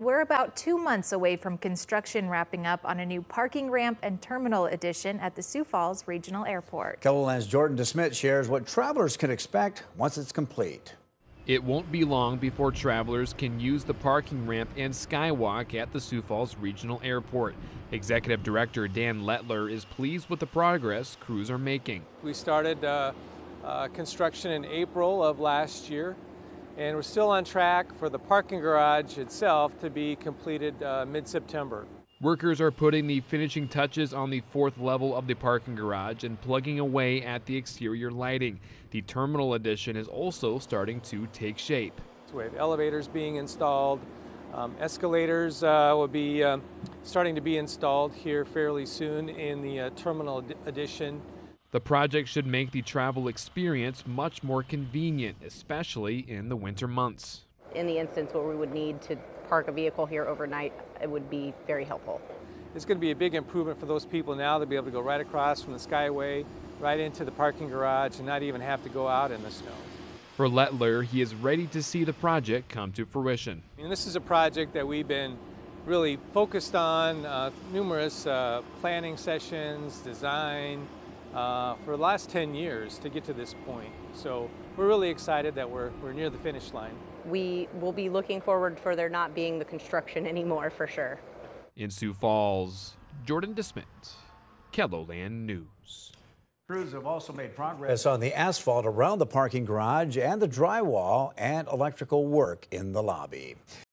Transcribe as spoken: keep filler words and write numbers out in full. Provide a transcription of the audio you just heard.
We're about two months away from construction wrapping up on a new parking ramp and terminal addition at the Sioux Falls Regional Airport. KELOLAND's Jordan DeSmit shares what travelers can expect once it's complete. It won't be long before travelers can use the parking ramp and skywalk at the Sioux Falls Regional Airport. Executive Director Dan Lettler is pleased with the progress crews are making. We started uh, uh, construction in April of last year, and we're still on track for the parking garage itself to be completed uh, mid-September. Workers are putting the finishing touches on the fourth level of the parking garage and plugging away at the exterior lighting. The terminal addition is also starting to take shape. So we have elevators being installed. Um, escalators uh, will be uh, starting to be installed here fairly soon in the uh, terminal ad addition. The project should make the travel experience much more convenient, especially in the winter months. In the instance where we would need to park a vehicle here overnight, it would be very helpful. It's going to be a big improvement for those people now to be able to go right across from the Skyway, right into the parking garage, and not even have to go out in the snow. For Lettler, he is ready to see the project come to fruition. And this is a project that we've been really focused on, uh, numerous uh, planning sessions, design, uh, for the last ten years to get to this point. So we're really excited that we're, we're near the finish line. We will be looking forward for there not being the construction anymore, for sure. In Sioux Falls, Jordan DeSmit, KELOLAND News. Crews have also made progress on the asphalt around the parking garage and the drywall and electrical work in the lobby.